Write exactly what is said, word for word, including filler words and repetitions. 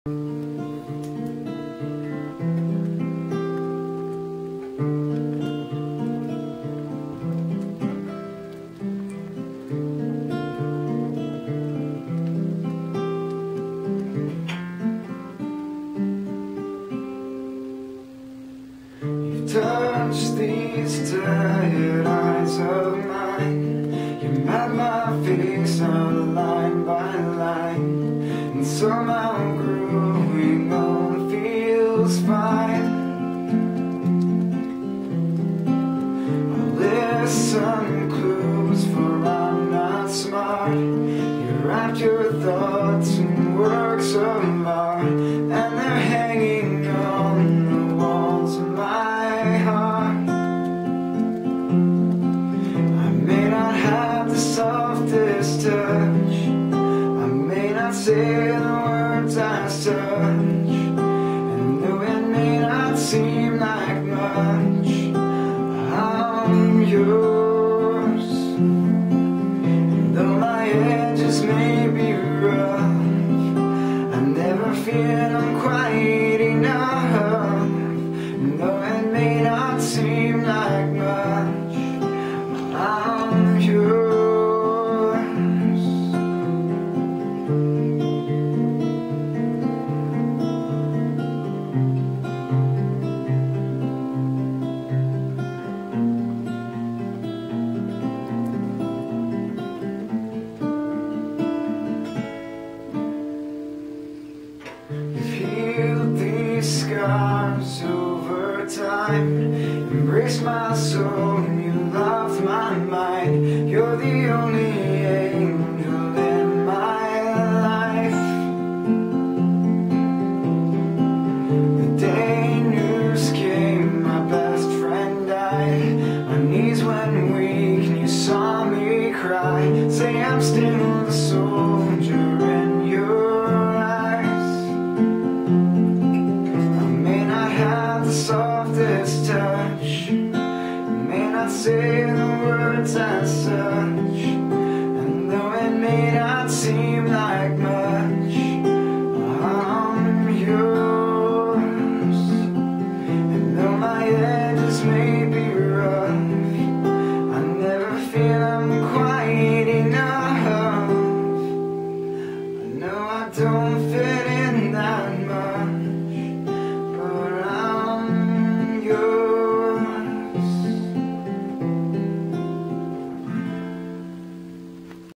Touch these tired eyes of mine. You map my face out line by line, and somehow growing old feels fine. I'll listen close, for I'm not smart. You wrapped your thoughts in works of art, and they're hanging on the walls of my heart. I may not have the softest touch, I may not say the words I touch, and though it may not seem like much, I'm yours. And though my edges may be rough, I never feel I'm quite enough. And though it may not seem like much, I'm yours. You've healed these scars over time, embraced my soul, you loved my mind. You're the only angel in my life. The day news came, my best friend died. My knees went weak and you saw me cry. Say I'm still the soldier in your eyes. I may not have the softest touch, may not say the words as such, and though it may not seem like